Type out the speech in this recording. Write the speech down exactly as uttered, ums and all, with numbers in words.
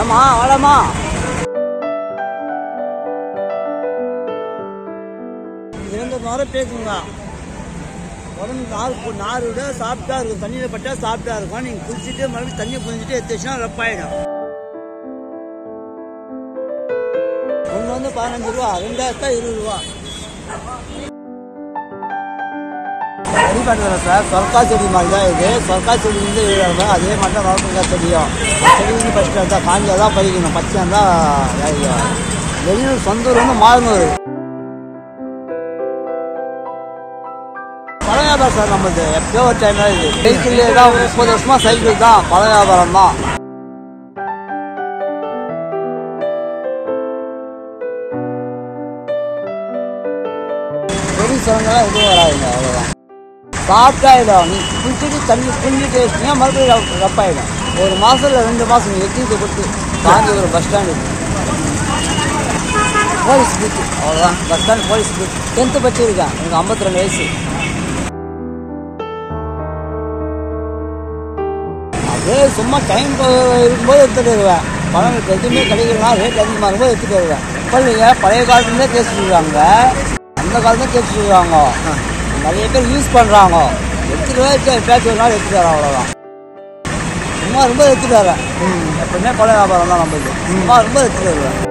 ஆமா வாடாமா. இரண்டு நேரம் பேசுங்க. உடம்பு நாறு நாறு விட சாப்பிட்டா இருக்கும். தண்ணியில் பட்டா சாப்பிட்டா இருக்கும். நீங்கள் குளிச்சுட்டு மறுபடியும் தண்ணியை புரிஞ்சுட்டு எடுத்துச்சுன்னா ரப்பாயிடும். ஒன்று வந்து பதினஞ்சு ரூபா, ரெண்டாயிரத்தா இருபது ரூபா. அடிப்படையில் சார் சொர்க்கா செடி மாதிரி தான் இது. சொர்க்கா செடி வந்து இருபது, அதே மாதிரி தான் வளர்ப்புங்க செடியும். செடி வந்து ஃபஸ்ட்டு தான் காஞ்சியாக தான் பறிக்கணும், பச்சையாக இருந்தால் வெளியூர் சொந்த ஊர் வந்து மாறுனூர். பழ வியாபாரம் சார் நம்மளுக்கு எப்பயோ ஒரு டைம் தான். இது சைக்கிள்லே தான் முப்பது வருஷமா சைக்கிள் தான், பழ வியாபாரம் தான். செடி சொன்னதெல்லாம் எதுவும் வராதுங்க, அவ்வளோதான். சாப்பிட்டாயிடும். நீ குளிச்சுட்டு தண்ணி குளிச்சுட்டு வச்சிங்கன்னா மறுபடியும் ரப்பாயிடும். ஒரு மாதம் இல்லை ரெண்டு மாதம் நீங்கள் எத்திட்டு கொடுத்து Kanchipuram bus stand police booth, அவ்வளோதான். Bus stand police booth. Tenth படிச்சிருக்கேன், எனக்கு ஐம்பத்தி ரெண்டு வயசு. அப்படியே சும்மா டைம் இருக்கும்போது எடுத்துகிட்டு வருவேன். பழம் எதுவுமே கிடைக்கலாம், ரேட் அதிகமாக இருக்கும்போது எடுத்துகிட்டு வருவேன். இப்போ இல்லைங்க, பழைய காலத்துலேருந்தே பேசிட்டு இருக்காங்க, அந்த காலத்துலேயே பேசிட்டு இருக்காங்க. நிறைய பேர் யூஸ் பண்ணுறாங்க. எடுத்துகிட்டு வர பேச்சு ஒரு நாள் எடுத்துகிட்டு வரேன், அவ்வளோதான். சும்மா ரொம்ப எடுத்துகிட்டு வரேன். எப்பவுமே பழ வியாபாரம் தான் நம்மளுக்கு. சும்மா ரொம்ப எடுத்துகிட்டு வருவேன்.